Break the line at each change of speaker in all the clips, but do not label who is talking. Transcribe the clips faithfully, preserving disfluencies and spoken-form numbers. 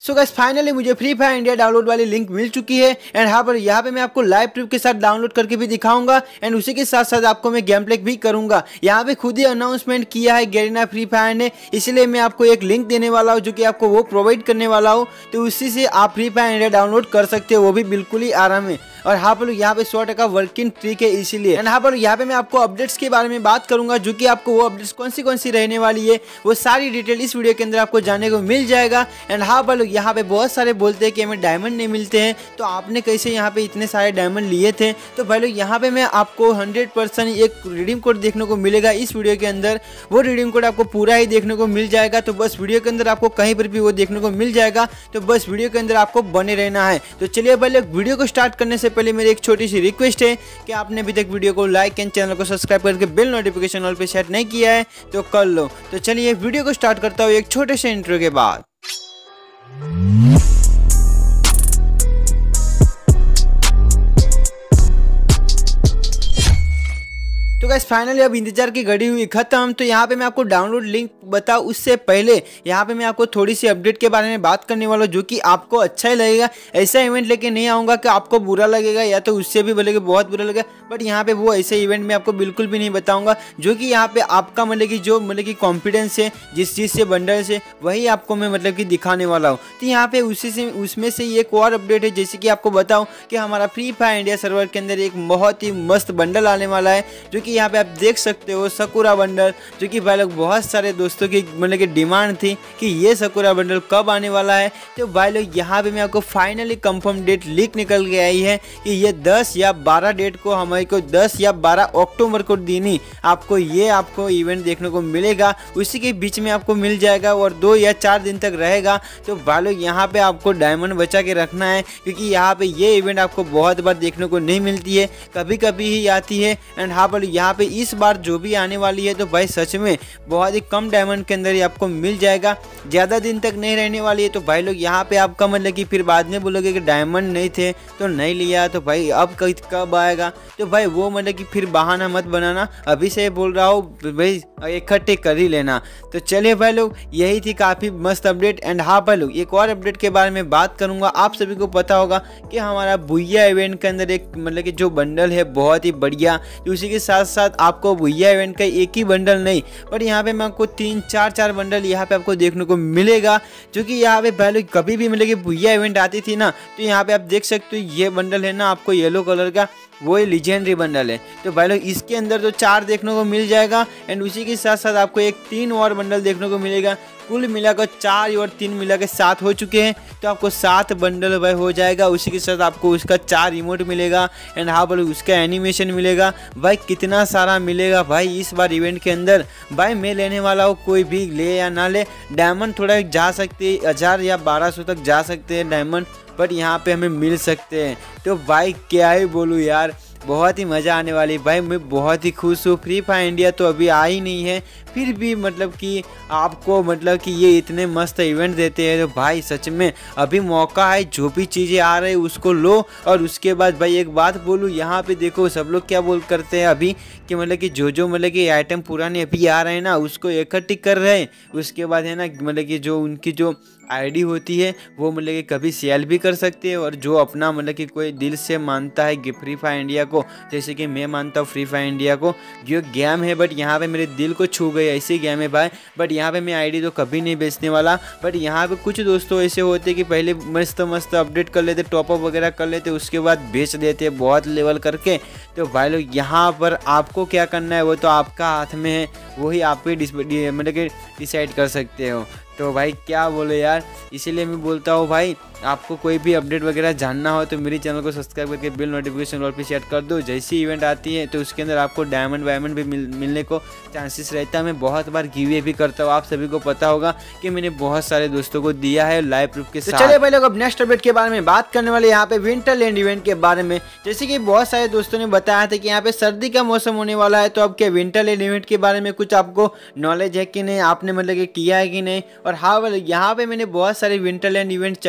सो guys finally मुझे Free Fire India download वाली link मिल चुकी है एंड हाँ पर यहाँ पे मैं आपको लाइव ट्रिप के साथ डाउनलोड करके भी दिखाऊंगा एंड उसी के साथ साथ आपको मैं गेम प्ले भी करूंगा। यहाँ पे खुद ही अनाउंसमेंट किया है गैरीना फ्री फायर ने, इसलिए मैं आपको एक लिंक देने वाला हूँ जो कि आपको वो प्रोवाइड करने वाला हूँ, तो उसी से आप फ्री फायर इंडिया डाउनलोड कर सकते हो, वो भी बिल्कुल ही आराम है। और हाँ पर यहाँ पे सौ टका वर्किंग ट्रिक है इसीलिए। एंड हाँ पर यहाँ पे मैं आपको अपडेट्स के बारे में बात करूंगा, जो कि आपको वो अपडेट्स कौन सी कौन सी रहने वाली है वो सारी डिटेल इस वीडियो के अंदर आपको जानने को मिल जाएगा। एंड हाँ पर यहाँ पे बहुत सारे बोलते हैं कि हमें डायमंड नहीं मिलते हैं, तो आपने कैसे यहाँ पे इतने सारे डायमंड लिए थे। तो भाई लोग यहाँ पे मैं आपको हंड्रेड परसेंट एक रिडीम कोड देखने को मिलेगा इस वीडियो के अंदर, वो रिडीम कोड आपको पूरा ही देखने को मिल जाएगा। तो बस वीडियो के अंदर आपको कहीं पर भी वो देखने को मिल जाएगा, तो बस वीडियो के अंदर आपको बने रहना है। तो चलिए भाई लोग वीडियो को स्टार्ट करने से पहले मेरी एक छोटी सी रिक्वेस्ट है कि आपने अभी तक वीडियो को लाइक एंड चैनल को सब्सक्राइब करके बेल नोटिफिकेशन ऑल पे सेट नहीं किया है तो कर लो। तो चलिए वीडियो को स्टार्ट करता हूँ एक छोटे से इंट्रो के बाद। तो गाइस फाइनली अब इंतजार की घड़ी हुई खत्म। तो यहाँ पे मैं आपको डाउनलोड लिंक बताऊँ उससे पहले यहाँ पे मैं आपको थोड़ी सी अपडेट के बारे में बात करने वाला हूँ, जो कि आपको अच्छा ही लगेगा। ऐसा इवेंट लेके नहीं आऊँगा कि आपको बुरा लगेगा या तो उससे भी बोलेगा बहुत बुरा लगेगा, बट यहाँ पे वो ऐसे इवेंट में आपको बिल्कुल भी नहीं बताऊँगा, जो कि यहाँ पे आपका मतलब कि जो मतलब कि कॉन्फिडेंस है जिस चीज़ से बंडल से, वही आपको मैं मतलब कि दिखाने वाला हूँ। तो यहाँ पे उसी से उसमें से एक और अपडेट है, जैसे कि आपको बताऊँ कि हमारा फ्री फायर इंडिया सर्वर के अंदर एक बहुत ही मस्त बंडल आने वाला है, जो कि यहाँ पे आप देख सकते हो सकुरा बंडल, जो कि भाई लोग बहुत सारे दोस्तों की मतलब कि डिमांड थी कि ये सकुरा बंडल कब आने वाला है। तो भाई लोग यहाँ पे मैं आपको फाइनली कंफर्म डेट लीक निकल के आई है कि ये दस या बारह डेट को हमारे को दस या बारह अक्टूबर को दिन ही आपको ये आपको इवेंट देखने को मिलेगा, उसी के बीच में आपको मिल जाएगा और दो या चार दिन तक रहेगा। तो भाई लोग यहाँ पे आपको डायमंड बचा के रखना है, क्योंकि यहाँ पे ये इवेंट आपको बहुत बार देखने को नहीं मिलती है, कभी कभी ही आती है। एंड हाँ पर यहाँ पे इस बार जो भी आने वाली है तो भाई सच में बहुत ही कम डायमंड के अंदर ही आपको मिल जाएगा, ज़्यादा दिन तक नहीं रहने वाली है। तो भाई लोग यहाँ पे आपका मतलब कि फिर बाद में बोलोगे कि डायमंड नहीं थे तो नहीं लिया, तो भाई अब कब आएगा, तो भाई वो मतलब कि फिर बहाना मत बनाना, अभी से बोल रहा हूँ भाई इकट्ठे कर ही लेना। तो चलिए भाई लोग यही थी काफ़ी मस्त अपडेट। एंड हाँ भाई लोग एक और अपडेट के बारे में बात करूँगा। आप सभी को पता होगा कि हमारा भुइया इवेंट के अंदर एक मतलब कि जो बंडल है बहुत ही बढ़िया, उसी के साथ साथ आपको भुइया इवेंट का एक ही बंडल नहीं पर यहाँ पे मैं आपको तीन चार चार बंडल यहाँ पे आपको देखने को मिलेगा, जो कि यहाँ पे पहले कभी भी मिलेगी भुइया इवेंट आती थी ना, तो यहाँ पे आप देख सकते हो ये बंडल है ना आपको येलो कलर का, वो लीजेंडरी बंडल है। तो भाई लोग इसके अंदर तो चार देखने को मिल जाएगा एंड उसी के साथ साथ आपको एक तीन और बंडल देखने को मिलेगा, कुल मिलाकर चार और तीन मिला के सात हो चुके हैं। तो आपको सात बंडल भाई हो जाएगा, उसी के साथ आपको उसका चार इमोट मिलेगा एंड हाँ बोलो उसका एनिमेशन मिलेगा। भाई कितना सारा मिलेगा भाई इस बार इवेंट के अंदर। भाई मैं लेने वाला हूँ, कोई भी ले या ना ले, डायमंड थोड़ा जा सकते हजार या बारह सौ तक जा सकते हैं डायमंड, बट यहाँ पे हमें मिल सकते हैं। तो भाई क्या ही बोलूँ यार, बहुत ही मज़ा आने वाली। भाई मैं बहुत ही खुश हूँ। फ्री फायर इंडिया तो अभी आ ही नहीं है, फिर भी मतलब कि आपको मतलब कि ये इतने मस्त इवेंट देते हैं, तो भाई सच में अभी मौका है, जो भी चीज़ें आ रही है उसको लो। और उसके बाद भाई एक बात बोलूँ, यहाँ पे देखो सब लोग क्या बोल करते हैं अभी कि मतलब कि जो जो मतलब कि आइटम पुराने अभी आ रहे हैं ना उसको इकट्ठी कर रहे हैं, उसके बाद है ना मतलब कि जो उनकी जो आईडी होती है वो मतलब कि कभी सेल भी कर सकते हैं। और जो अपना मतलब कि कोई दिल से मानता है कि फ्री फायर इंडिया को, जैसे कि मैं मानता हूँ फ्री फायर इंडिया को, जो गेम है बट यहाँ पे मेरे दिल को छू गई ऐसी गेम है भाई, बट यहाँ पे मैं आईडी तो कभी नहीं बेचने वाला। बट यहाँ पे कुछ दोस्तों ऐसे होते हैं कि पहले मस्त मस्त अपडेट कर लेते, टॉपअप वगैरह कर लेते, उसके बाद बेच देते बहुत लेवल करके। तो भाई लोग यहाँ पर आपको क्या करना है वो तो आपका हाथ में है, वही आप ही मतलब कि डिसाइड कर सकते हो। तो भाई क्या बोलो यार, इसीलिए मैं बोलता हूँ भाई आपको कोई भी अपडेट वगैरह जानना हो तो मेरे चैनल को सब्सक्राइब करके बिल नोटिफिकेशन ऑल पे सेट कर दो। जैसी इवेंट आती है तो उसके अंदर आपको डायमंड वायमंड भी मिल, मिलने को चांसेस रहता है। मैं बहुत बार गिवे भी करता हूँ, आप सभी को पता होगा कि मैंने बहुत सारे दोस्तों को दिया है लाइव प्रूफ के साथ। चलिए भाई लोग अब नेक्स्ट अपडेट के बारे में बात करने वाले यहाँ पे विंटरलैंड इवेंट के बारे में। जैसे कि बहुत सारे दोस्तों ने बताया था कि यहाँ पे सर्दी का मौसम होने वाला है, तो अब क्या विंटरलैंड इवेंट के बारे में कुछ आपको नॉलेज है कि नहीं, आपने मतलब कि किया है कि नहीं। और हाँ यहाँ पे मैंने बहुत सारे विंटरलैंड इवेंट चले भी गए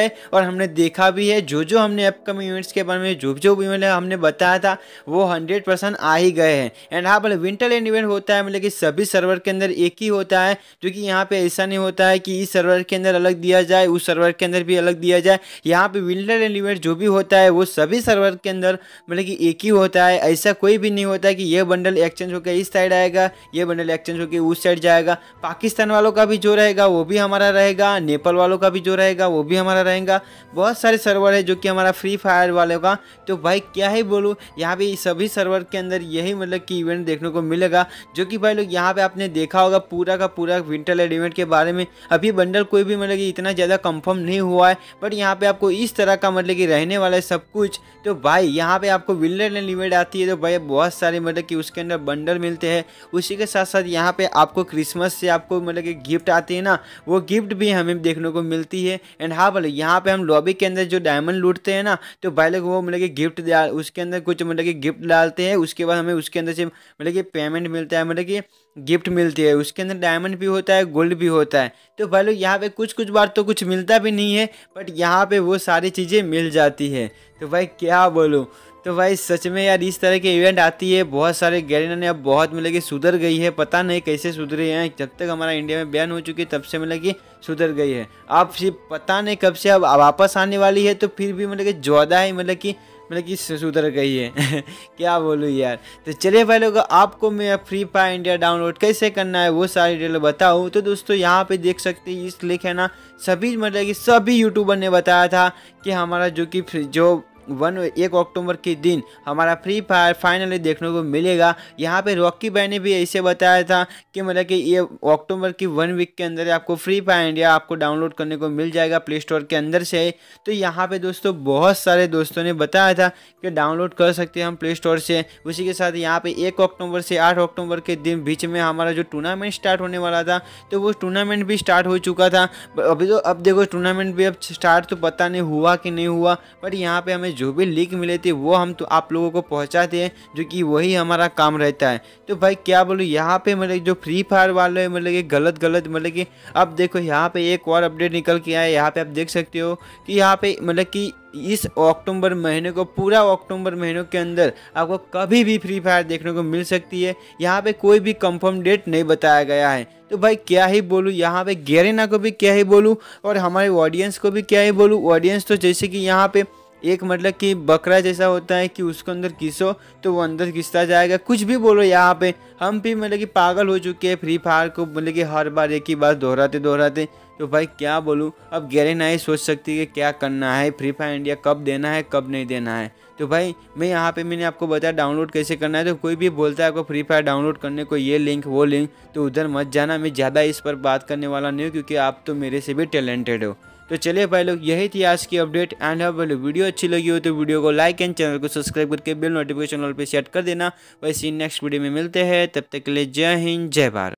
गए और हमने देखा भी है, जो जो हमने अपकमिंग इवेंट्स के बारे में जो जो भी मतलब हमने बताया था वो हंड्रेड परसेंट आ ही गए हैं। एंड हाँ मतलब विंटरलैंड इवेंट होता है मतलब कि सभी सर्वर के अंदर एक ही होता है, जो कि यहाँ पे ऐसा नहीं होता है कि इस सर्वर के अंदर अलग दिया जाए उस सर्वर के अंदर भी अलग दिया जाए। यहाँ पे विंटरलैंड इवेंट जो भी होता है वो सभी सर्वर के अंदर मतलब कि एक ही होता है। ऐसा कोई भी नहीं होता है कि ये बंडल एक्सचेंज होकर इस साइड आएगा, ये बंडल एक्सचेंज होकर उस साइड जाएगा। पाकिस्तान वालों का भी जो रहेगा वो भी हमारा रहेगा, नेपाल वालों का भी जो रहेगा वो भी हमारा रहेगा। बहुत सारे सर्वर है जो कि हमारा फ्री फायर वालों का। तो भाई क्या ही बोलूँ, यहाँ पे सभी सर्वर के अंदर यही मतलब कि इवेंट देखने को मिलेगा, जो कि भाई लोग यहाँ पे आपने देखा होगा पूरा का पूरा विंटरलैंड इवेंट के बारे में। अभी बंडल कोई भी मतलब कि इतना ज़्यादा कंफर्म नहीं हुआ है, बट यहाँ पे आपको इस तरह का मतलब कि रहने वाला है सब कुछ। तो भाई यहाँ पे आपको विंटरलैंड इवेंट आती है तो भाई बहुत सारे मतलब कि उसके अंदर बंडल मिलते हैं। उसी के साथ साथ यहाँ पे आपको क्रिसमस से आपको मतलब कि गिफ्ट आती है ना, वो गिफ्ट भी हमें देखने को मिलती है। एंड हाँ भाई यहाँ पे हम लॉबी के अंदर जो डायमंड लूटते हैं ना, तो भाई लोग वो मतलब कि गिफ्ट उसके अंदर कुछ मतलब कि गिफ्ट डालते हैं, उसके बाद हमें उसके अंदर से मतलब कि पेमेंट मिलता है, मतलब कि गिफ्ट मिलती है। उसके अंदर डायमंड भी होता है, गोल्ड भी होता है। तो भाई लोग यहाँ पे कुछ कुछ बार तो कुछ मिलता भी नहीं है, बट यहाँ पे वो सारी चीज़ें मिल जाती है। तो भाई क्या बोलूँ, तो भाई सच में यार इस तरह के इवेंट आती है। बहुत सारे गैरेना ने अब बहुत मतलब कि सुधर गई है, पता नहीं कैसे सुधरे हैं। जब तक हमारा इंडिया में बैन हो चुकी है तब से मतलब कि सुधर गई है। अब फिर पता नहीं कब से अब वापस आने वाली है, तो फिर भी मतलब कि ज़्यादा ही मतलब कि मतलब कि सुधर गई है क्या बोलूँ यार। तो चलिए भाई लोग, आपको मैं फ्री फायर इंडिया डाउनलोड कैसे करना है वो सारी डिटेल बताऊँ। तो दोस्तों यहाँ पे देख सकते हैं इस लिंक है ना, सभी मतलब कि सभी यूट्यूबर ने बताया था कि हमारा जो कि जो वन एक अक्टूबर के दिन हमारा फ्री फायर फाइनली देखने को मिलेगा। यहाँ पे रॉकी भाई ने भी ऐसे बताया था कि मतलब कि ये अक्टूबर की वन वीक के अंदर आपको फ्री फायर इंडिया आपको डाउनलोड करने को मिल जाएगा प्ले स्टोर के अंदर से। तो यहाँ पे दोस्तों बहुत सारे दोस्तों ने बताया था कि डाउनलोड कर सकते हैं हम प्ले स्टोर से। उसी के साथ यहाँ पे एक अक्टूबर से आठ अक्टूबर के दिन बीच में हमारा जो टूर्नामेंट स्टार्ट होने वाला था, तो वो टूर्नामेंट भी स्टार्ट हो चुका था। अभी तो अब देखो टूर्नामेंट भी अब स्टार्ट तो पता नहीं हुआ कि नहीं हुआ, बट यहाँ पे हमें जो भी लिंक मिले थे वो हम तो आप लोगों को पहुंचाते हैं, जो कि वही हमारा काम रहता है। तो भाई क्या बोलूँ, यहाँ पे मतलब जो फ्री फायर वाले मतलब कि गलत गलत मतलब कि अब देखो यहाँ पे एक और अपडेट निकल के आया है। यहाँ पे आप देख सकते हो कि यहाँ पे मतलब कि इस अक्टूबर महीने को पूरा अक्टूबर महीनों के अंदर आपको कभी भी फ्री फायर देखने को मिल सकती है। यहाँ पे कोई भी कंफर्म डेट नहीं बताया गया है। तो भाई क्या ही बोलूँ, यहाँ पे गैरेना को भी क्या ही बोलूँ और हमारे ऑडियंस को भी क्या ही बोलूँ। ऑडियंस तो जैसे कि यहाँ पे एक मतलब कि बकरा जैसा होता है कि उसको अंदर घिसो तो वो अंदर घिसता जाएगा। कुछ भी बोलो, यहाँ पे हम भी मतलब कि पागल हो चुके हैं फ्री फायर को मतलब कि हर बार एक ही बात दोहराते दोहराते। तो भाई क्या बोलूँ, अब गैरेना ही सोच सकती है कि क्या करना है, फ्री फायर इंडिया कब देना है कब नहीं देना है। तो भाई मैं यहाँ पे मैंने आपको बताया डाउनलोड कैसे करना है। तो कोई भी बोलता है आपको फ्री फायर डाउनलोड करने को ये लिंक वो लिंक, तो उधर मत जाना। मैं ज़्यादा इस पर बात करने वाला नहीं हूँ क्योंकि आप तो मेरे से भी टैलेंटेड हो। तो चलिए भाई लोग, यही थी आज की अपडेट। एंड अब वीडियो अच्छी लगी हो तो वीडियो को लाइक एंड चैनल को सब्सक्राइब करके बेल नोटिफिकेशन ऑल पे सेट कर देना। वैसे नेक्स्ट वीडियो में मिलते हैं, तब तक के लिए जय हिंद जय भारत।